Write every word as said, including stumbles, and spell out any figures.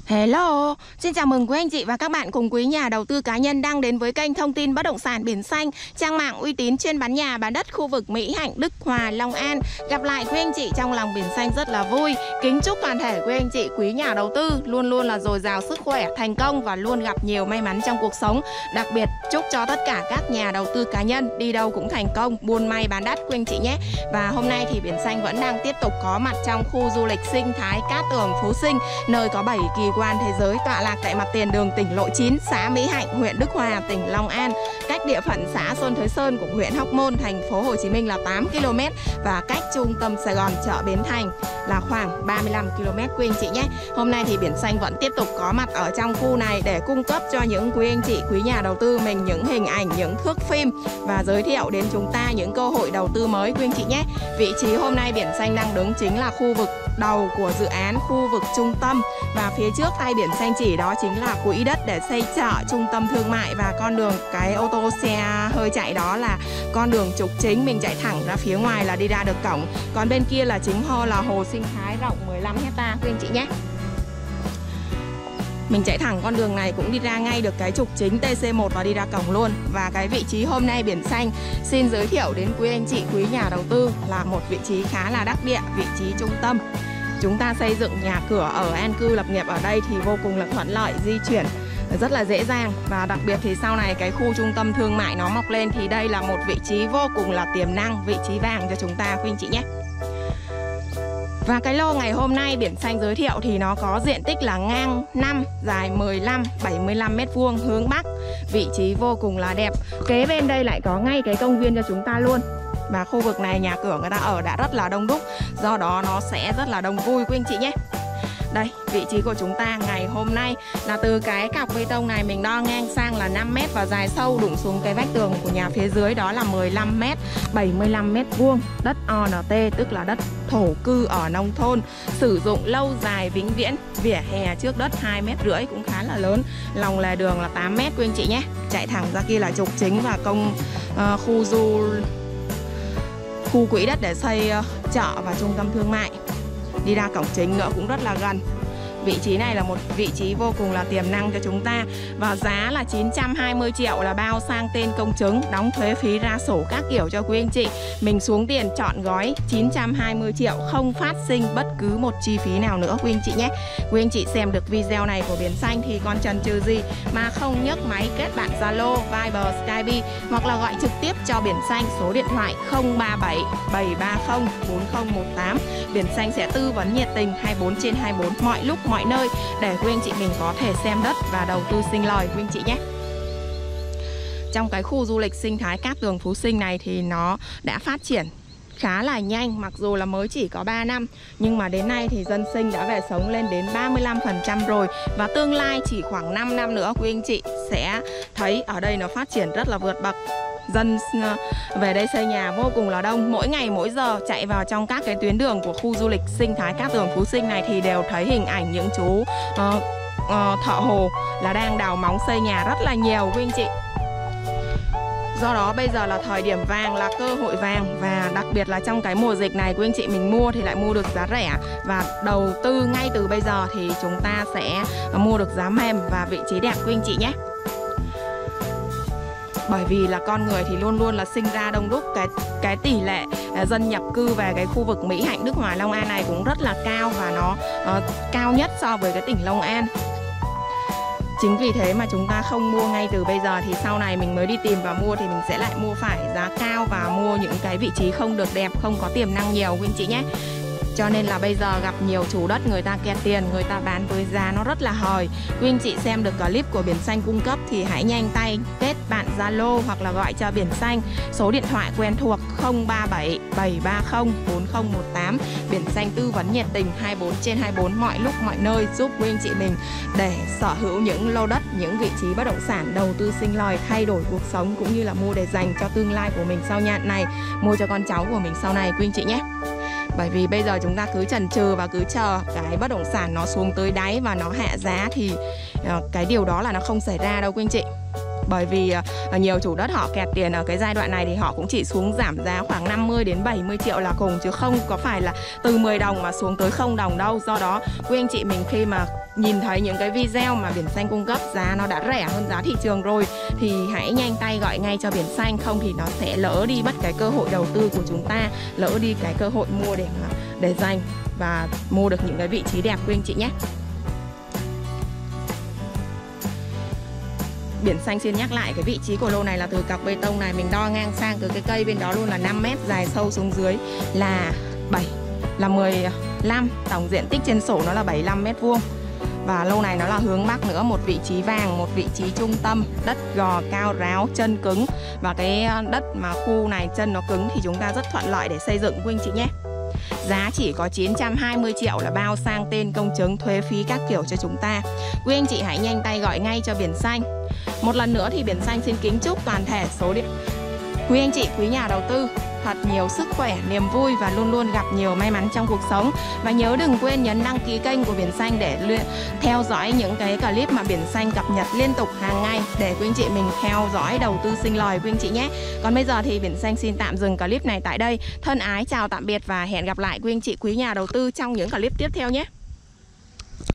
Hello, xin chào mừng quý anh chị và các bạn cùng quý nhà đầu tư cá nhân đang đến với kênh thông tin bất động sản Biển Xanh, trang mạng uy tín chuyên bán nhà bán đất khu vực Mỹ Hạnh, Đức Hòa, Long An. Gặp lại quý anh chị trong lòng Biển Xanh rất là vui. Kính chúc toàn thể quý anh chị quý nhà đầu tư luôn luôn là dồi dào sức khỏe, thành công và luôn gặp nhiều may mắn trong cuộc sống. Đặc biệt chúc cho tất cả các nhà đầu tư cá nhân đi đâu cũng thành công, buôn may bán đắt quý anh chị nhé. Và hôm nay thì Biển Xanh vẫn đang tiếp tục có mặt trong khu du lịch sinh thái Cát Tường Phú Sinh, nơi có bảy kỳ quan thế giới tọa lạc tại mặt tiền đường tỉnh lộ chín, xã Mỹ Hạnh, huyện Đức Hòa, tỉnh Long An, cách địa phận xã Xuân Thới Sơn của huyện Hóc Môn, thành phố Hồ Chí Minh là tám ki lô mét và cách trung tâm Sài Gòn chợ Bến Thành là khoảng ba mươi lăm ki lô mét quý anh chị nhé. Hôm nay thì Biển Xanh vẫn tiếp tục có mặt ở trong khu này để cung cấp cho những quý anh chị quý nhà đầu tư mình những hình ảnh, những thước phim và giới thiệu đến chúng ta những cơ hội đầu tư mới quý anh chị nhé. Vị trí hôm nay Biển Xanh đang đứng chính là khu vực đầu của dự án, khu vực trung tâm, và phía trước tay Biển Xanh chỉ đó chính là quỹ đất để xây chợ, trung tâm thương mại, và con đường cái ô tô xe hơi chạy đó là con đường trục chính, mình chạy thẳng ra phía ngoài là đi ra được cổng. Còn bên kia là chính hồ là hồ sinh thái rộng mười lăm hecta quý anh chị nhé. Mình chạy thẳng con đường này cũng đi ra ngay được cái trục chính T C một và đi ra cổng luôn. Và cái vị trí hôm nay Biển Xanh xin giới thiệu đến quý anh chị quý nhà đầu tư là một vị trí khá là đắc địa, vị trí trung tâm. Chúng ta xây dựng nhà cửa ở an cư lập nghiệp ở đây thì vô cùng là thuận lợi, di chuyển rất là dễ dàng. Và đặc biệt thì sau này cái khu trung tâm thương mại nó mọc lên thì đây là một vị trí vô cùng là tiềm năng, vị trí vàng cho chúng ta quý anh chị nhé. Và cái lô ngày hôm nay Biển Xanh giới thiệu thì nó có diện tích là ngang năm, dài mười lăm, bảy mươi lăm mét vuông hướng Bắc. Vị trí vô cùng là đẹp. Kế bên đây lại có ngay cái công viên cho chúng ta luôn. Và khu vực này nhà cửa người ta ở đã rất là đông đúc, do đó nó sẽ rất là đông vui quý anh chị nhé. Đây, vị trí của chúng ta ngày hôm nay là từ cái cọc bê tông này mình đo ngang sang là năm mét và dài sâu đụng xuống cái vách tường của nhà phía dưới đó là mười lăm mét, bảy mươi lăm mét vuông. Đất O N T tức là đất thổ cư ở nông thôn, sử dụng lâu dài vĩnh viễn. Vỉa hè trước đất hai mét rưỡi cũng khá là lớn. Lòng lề đường là tám mét quý anh chị nhé. Chạy thẳng ra kia là trục chính và công uh, khu du khu quỹ đất để xây uh, chợ và trung tâm thương mại. Đi ra cổng chính nữa cũng rất là gần. Vị trí này là một vị trí vô cùng là tiềm năng cho chúng ta. Và giá là chín trăm hai mươi triệu là bao sang tên công chứng, đóng thuế phí ra sổ các kiểu cho quý anh chị. Mình xuống tiền chọn gói chín trăm hai mươi triệu, không phát sinh bất cứ một chi phí nào nữa quý anh chị nhé. Quý anh chị xem được video này của Biển Xanh thì còn chần chừ gì mà không nhấc máy kết bạn Zalo, Viber, Skype hoặc là gọi trực tiếp cho Biển Xanh số điện thoại không ba bảy, bảy ba không, bốn không một tám. Biển Xanh sẽ tư vấn nhiệt tình hai mươi bốn trên hai mươi bốn mọi lúc mọi nơi để quý anh chị mình có thể xem đất và đầu tư sinh lời quý anh chị nhé. Trong cái khu du lịch sinh thái Cát Tường Phú Sinh này thì nó đã phát triển khá là nhanh, mặc dù là mới chỉ có ba năm nhưng mà đến nay thì dân sinh đã về sống lên đến ba mươi lăm phần trăm rồi, và tương lai chỉ khoảng năm năm nữa quý anh chị sẽ thấy ở đây nó phát triển rất là vượt bậc. Dân về đây xây nhà vô cùng là đông, mỗi ngày mỗi giờ chạy vào trong các cái tuyến đường của khu du lịch sinh thái Cát Tường Phú Sinh này thì đều thấy hình ảnh những chú uh, uh, thợ hồ là đang đào móng xây nhà rất là nhiều quý anh chị. Do đó bây giờ là thời điểm vàng, là cơ hội vàng, và đặc biệt là trong cái mùa dịch này quý anh chị mình mua thì lại mua được giá rẻ, và đầu tư ngay từ bây giờ thì chúng ta sẽ mua được giá mềm và vị trí đẹp quý anh chị nhé. Bởi vì là con người thì luôn luôn là sinh ra đông đúc, cái cái tỷ lệ dân nhập cư về cái khu vực Mỹ Hạnh, Đức Hòa, Long An này cũng rất là cao, và nó uh, cao nhất so với cái tỉnh Long An. Chính vì thế mà chúng ta không mua ngay từ bây giờ thì sau này mình mới đi tìm và mua thì mình sẽ lại mua phải giá cao và mua những cái vị trí không được đẹp, không có tiềm năng nhiều quý anh chị nhé. Cho nên là bây giờ gặp nhiều chủ đất người ta kẹt tiền, người ta bán với giá nó rất là hời. Quý anh chị xem được clip của Biển Xanh cung cấp thì hãy nhanh tay kết bạn Zalo hoặc là gọi cho Biển Xanh số điện thoại quen thuộc không ba bảy, bảy ba không, bốn không một tám. Biển Xanh tư vấn nhiệt tình hai mươi bốn trên hai mươi bốn mọi lúc mọi nơi, giúp quý anh chị mình để sở hữu những lô đất, những vị trí bất động sản, đầu tư sinh lời, thay đổi cuộc sống, cũng như là mua để dành cho tương lai của mình sau nhạn này, mua cho con cháu của mình sau này quý anh chị nhé. Bởi vì bây giờ chúng ta cứ chần chừ và cứ chờ cái bất động sản nó xuống tới đáy và nó hạ giá thì uh, cái điều đó là nó không xảy ra đâu quý anh chị. Bởi vì uh, nhiều chủ đất họ kẹt tiền ở cái giai đoạn này thì họ cũng chỉ xuống giảm giá khoảng năm mươi đến bảy mươi triệu là cùng, chứ không có phải là từ mười đồng mà xuống tới không đồng đâu. Do đó quý anh chị mình khi mà nhìn thấy những cái video mà Biển Xanh cung cấp giá nó đã rẻ hơn giá thị trường rồi thì hãy nhanh tay gọi ngay cho Biển Xanh, không thì nó sẽ lỡ đi mất cái cơ hội đầu tư của chúng ta, lỡ đi cái cơ hội mua để mà để dành và mua được những cái vị trí đẹp quý anh chị nhé. Biển Xanh xin nhắc lại cái vị trí của lô này là từ cọc bê tông này mình đo ngang sang từ cái cây bên đó luôn là năm mét, dài sâu xuống dưới là bảy là mười lăm, tổng diện tích trên sổ nó là bảy mươi lăm mét vuông. Và lô này nó là hướng Bắc nữa, một vị trí vàng, một vị trí trung tâm, đất gò cao ráo, chân cứng. Và cái đất mà khu này chân nó cứng thì chúng ta rất thuận lợi để xây dựng quý anh chị nhé. Giá chỉ có chín trăm hai mươi triệu là bao sang tên, công chứng, thuế phí các kiểu cho chúng ta. Quý anh chị hãy nhanh tay gọi ngay cho Biển Xanh. Một lần nữa thì Biển Xanh xin kính chúc toàn thể số điện quý anh chị, quý nhà đầu tư thật nhiều sức khỏe, niềm vui và luôn luôn gặp nhiều may mắn trong cuộc sống. Và nhớ đừng quên nhấn đăng ký kênh của Biển Xanh để theo dõi những cái clip mà Biển Xanh cập nhật liên tục hàng ngày để quý anh chị mình theo dõi đầu tư sinh lời quý anh chị nhé. Còn bây giờ thì Biển Xanh xin tạm dừng clip này tại đây. Thân ái chào tạm biệt và hẹn gặp lại quý anh chị, quý nhà đầu tư trong những clip tiếp theo nhé.